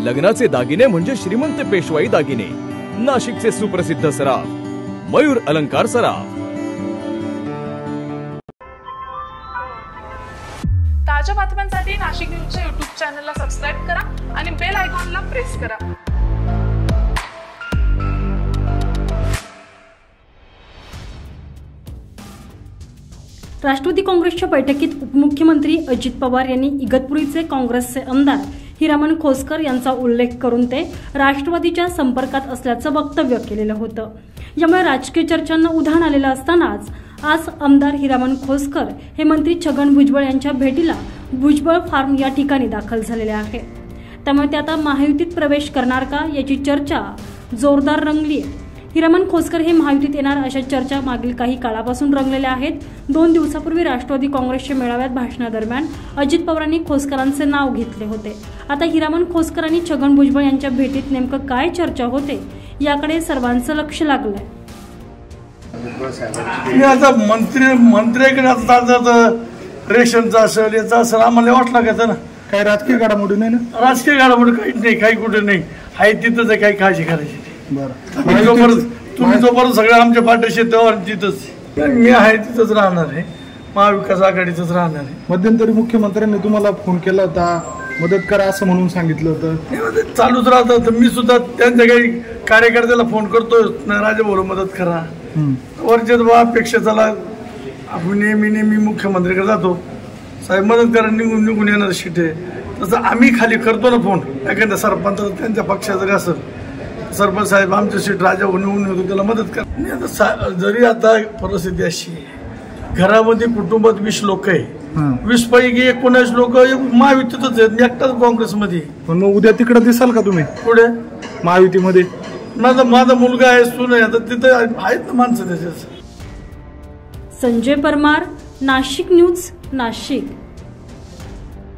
लग्नाचे दागिने म्हणजे श्रीमंत पेशवाई दागिने, नाशिकचे सुप्रसिद्ध सराफ मयूर अलंकार सराफ। ताज्या बातम्यांसाठी नाशिक न्यूजच्या YouTube चॅनलला सबस्क्राइब करा आणि बेल आयकॉनला प्रेस करा। राष्ट्रवादी काँग्रेसच्या बैठकीत उपमुख्यमंत्री अजित पवार यांनी इगतपुरीचे काँग्रेसचे आमदार हिरामण खोसकर यांचा उल्लेख करून ते राष्ट्रवादीच्या संपर्कात असल्याचं वक्तव्य केलेलं होतं। यामुळे राजकीय चर्चांना उधाण आलेलं असतानाच आज आमदार हिरामण खोसकर हे मंत्री छगन भुजबळ यांच्या भेटीला भुजबळ फार्म या ठिकाणी दाखल झालेले आहे। त्यामुळे ते आता महायुतीत प्रवेश करणार का याची चर्चा जोरदार रंगली आहे। हिरामण खोसकर हे महायुतीत येणार अशा चर्चा मागील काही काळापासून रंगलेल्या आहेत। 2 दिवसापूर्वी राष्ट्रवादी काँग्रेसच्या मेळाव्यात भाषणादरम्यान अजित पवारांनी खोसकरांचे नाव घेतले होते। आता हिरामण खोसकर आणि छगन भुजबळ यांच्या भेटीत नेमकं काय चर्चा होते याकडे सर्वांचं लक्ष लागलंय। आता मंत्र्याकडे आता रेशनचा असेल याचा असेल आम्हाला वाटलं का ना काही राजकीय घडामोडी नाही ना, राजकीय घडामोडी काहीच नाही, काही कुठे नाही आहे तिथंच आहे, काही काळजी करायची। तुम्ही जोपर्यंत सगळं आमच्या पाठीशी तेव्हा तिथंच मी आहे, तिथंच राहणार आहे, महाविकास आघाडीतच राहणार आहे। मध्यंतरी मुख्यमंत्र्यांनी तुम्हाला फोन केला होता, मदत करा असं म्हणून सांगितलं होतं, चालूच राहतं। मी सुद्धा त्यांच्या काही कार्यकर्त्याला फोन करतो, राजाभाऊ मदत करा, वरच्या अपेक्षा चला आपण नेहमी मुख्यमंत्र्याकडे जातो, साहेब मदत करा, निघून येणार शीट आहे। तसं आम्ही खाली करतो ना फोन, एखाद्या सरपंच त्यांच्या पक्षात जरी असेल, सरपंच साहेब आमच्या सीट राजा निवडून येतो त्याला मदत करा। जरी आता परिस्थिती अशी घरामध्ये कुटुंबात 20 लोक आहे, 20 पैकी 19 लोक महायुतीतच आहेत, मी एकटाच काँग्रेसमध्ये। पण मग उद्या तिकडे दिसाल का तुम्ही पुढे महायुतीमध्ये? माझा मुलगा आहे, सून आहे, आता तिथे आहेत ना माणसं त्याच्यात। संजय परमार, नाशिक न्यूज, नाशिक।